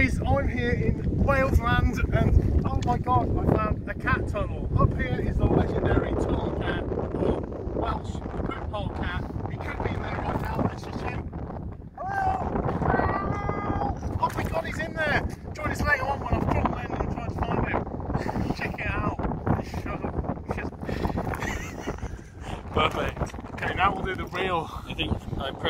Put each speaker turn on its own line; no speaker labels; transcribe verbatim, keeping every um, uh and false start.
guys, I'm here in Wales land and oh my god, I found a cat tunnel. Up here is the legendary tunnel cat, or Welsh poop hole cat. He could be in there right now, let's just check. Hello! Oh my god, he's in there! Join us later on when I've dropped in and tried to find him. Check it out. Perfect. Okay, now we'll do the real.
I think I pressed